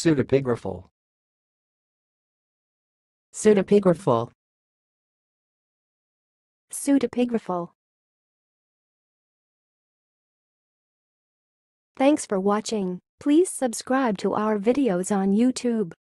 Pseudepigraphal. Pseudepigraphal. Pseudepigraphal. Thanks for watching. Please subscribe to our videos on YouTube.